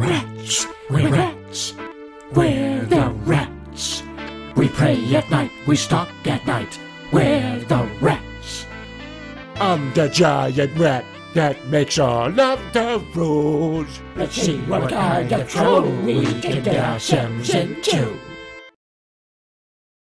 Rats, we're rats, we're the rats. We pray at night, we stalk at night, we're the rats. I'm the giant rat that makes all of the rules. Let's see what kind of trouble we can get ourselves into.